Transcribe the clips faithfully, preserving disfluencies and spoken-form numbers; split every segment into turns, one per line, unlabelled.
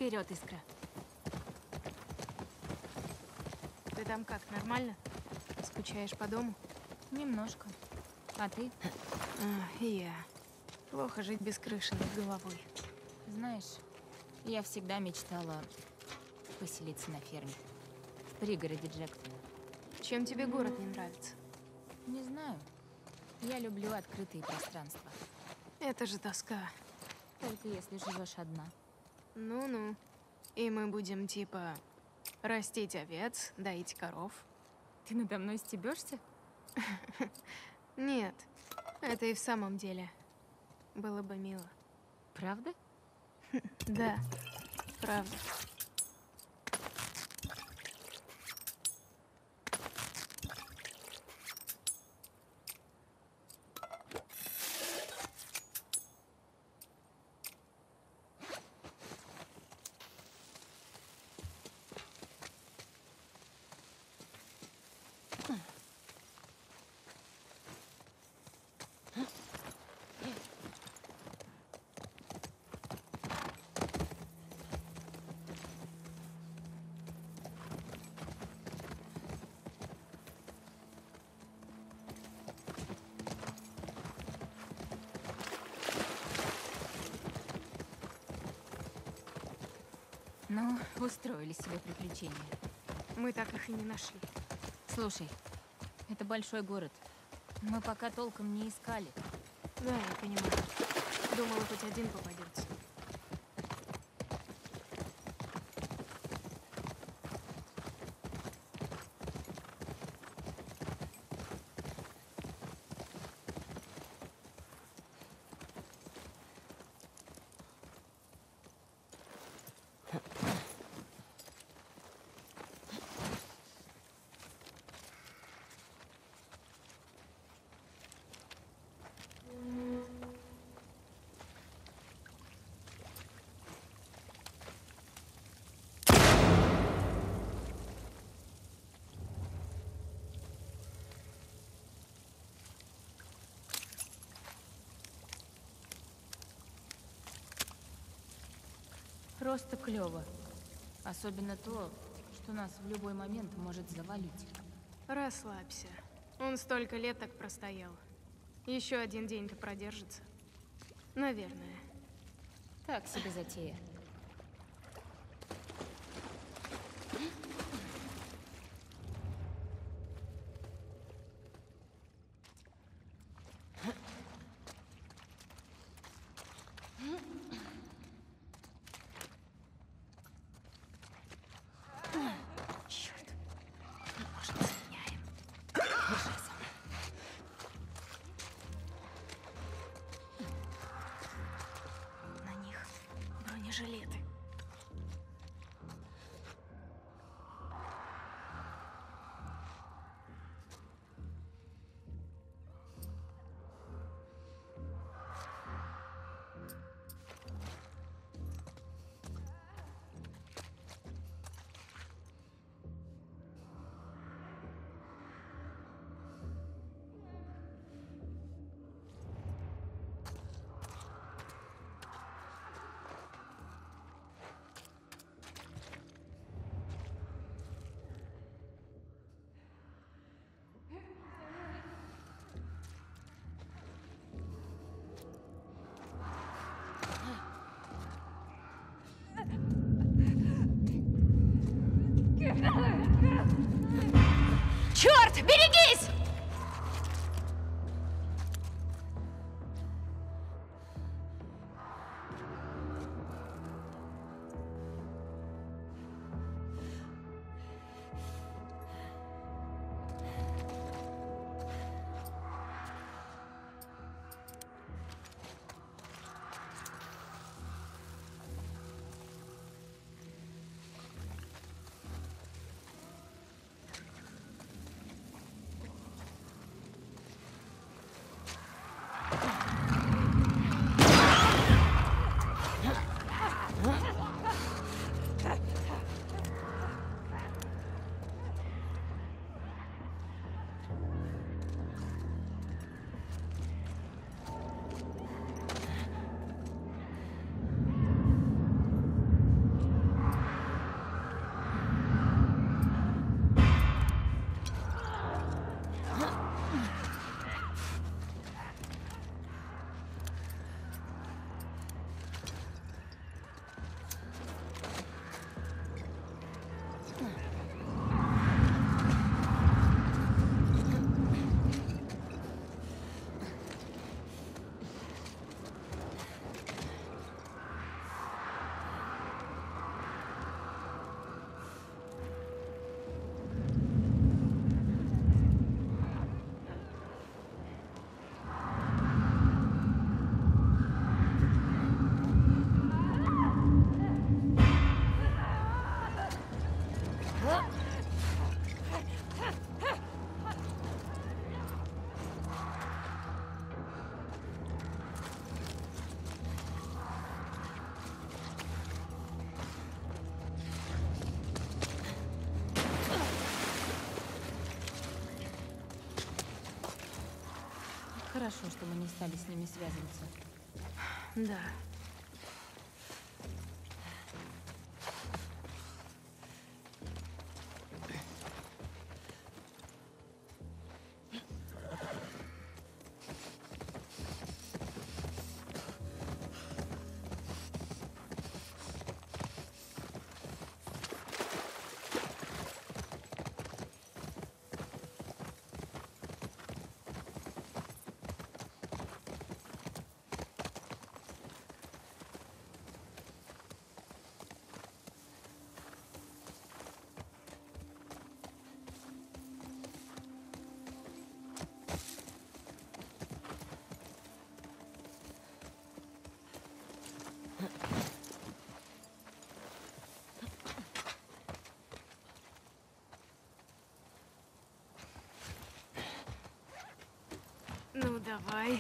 Вперед, Искра.
Ты там как, нормально? Скучаешь по дому?
Немножко. А ты?
А, и я. Плохо жить без крыши над головой.
Знаешь, я всегда мечтала поселиться на ферме. В пригороде Джектона.
Чем тебе город не нравится?
Не знаю. Я люблю открытые пространства.
Это же тоска.
Только если живешь одна.
Ну-ну. И мы будем, типа, растить овец, доить коров.
Ты надо мной стебешься?
Нет, это и в самом деле было бы мило.
Правда?
Да, правда.
Ну, устроили себе приключения.
Мы так их и не нашли.
Слушай, это большой город. Мы пока толком не искали.
Да, я понимаю. Думала, хоть один попадется.
Просто клево. Особенно то, что нас в любой момент может завалить.
Расслабься. Он столько лет так простоял. Еще один день-то продержится. Наверное.
Так себе затея.
Жилеты.
Черт, берегись! Хорошо, что мы не стали с ними связываться.
Да. Ну, давай.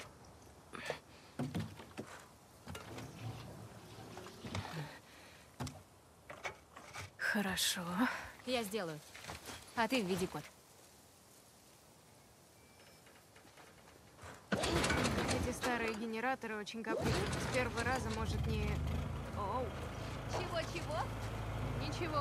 Хорошо.
Я сделаю. А ты введи код.
Эти старые генераторы очень капризны. С первого раза может не... Оу.
Чего-чего?
Ничего.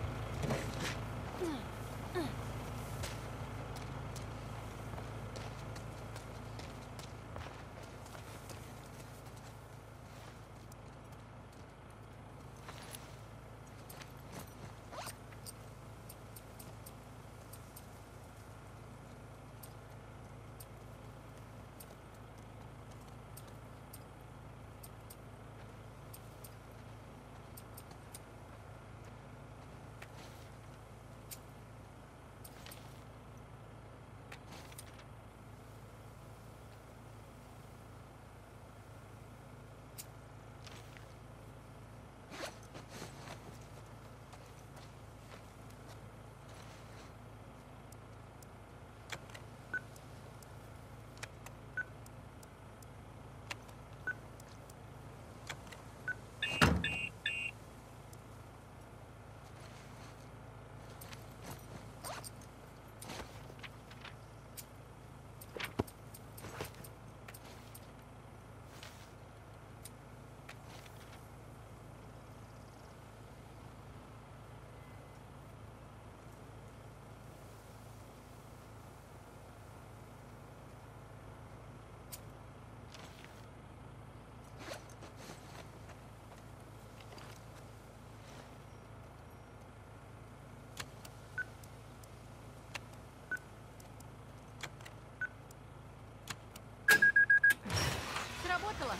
Сработало?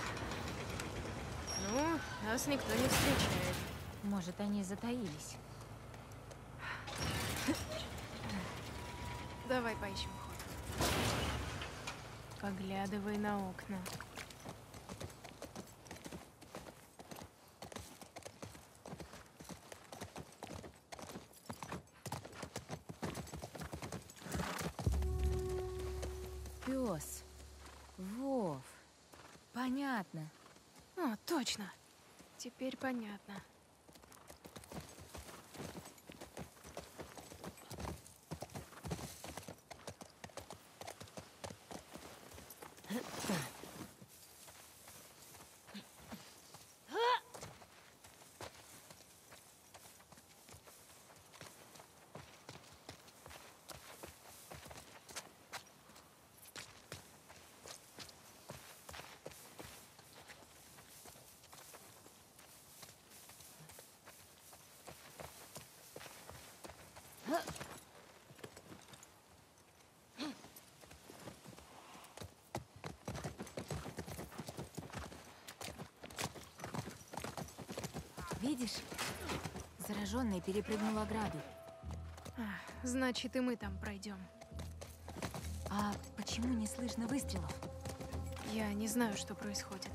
Ну, нас никто не встречает.
Может, они затаились.
Давай поищем ход. Поглядывай на окна.
Пес. Вов. Понятно.
О, точно. Теперь понятно.
Видишь? Зараженный перепрыгнул ограду.
А, значит, и мы там пройдем.
А почему не слышно выстрелов?
Я не знаю, что происходит.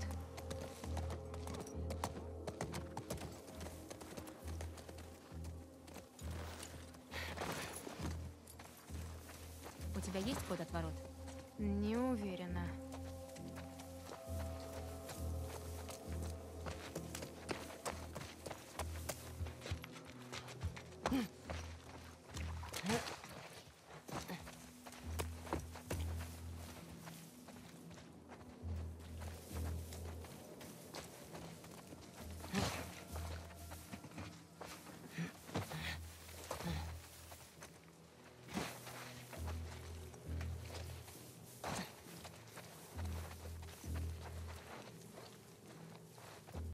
У тебя есть код от ворот?
Не уверена.